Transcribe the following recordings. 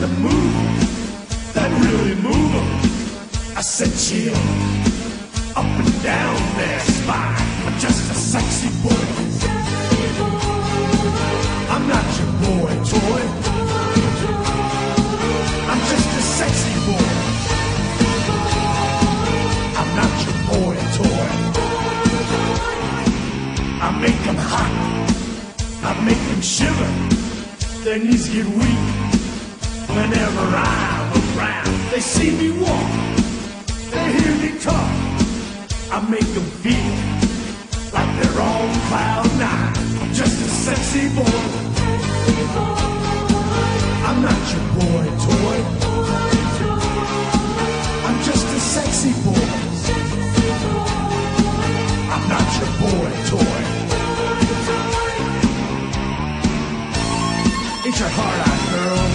the move that really move 'em. I said chill, up and down their spine. I'm just a sexy boy. I'm not your boy toy. I'm just a sexy boy. I'm not your boy toy. I make them hot, I make them shiver. Their knees get weak whenever I'm around. They see me walk, they hear me talk. I make them feel like they're on cloud nine. I'm just a sexy boy. I'm not your boy toy. I'm just a sexy boy. I'm not your boy toy. Ain't your heart out, girl?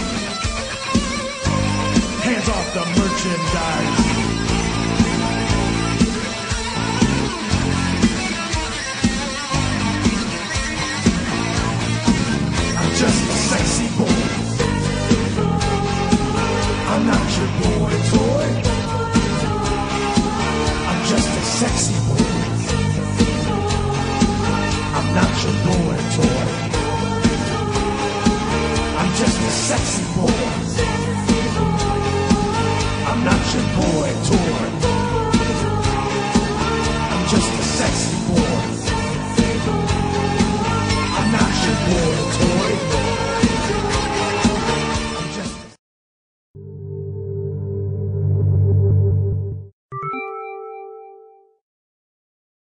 Hands off the merchandise. I'm just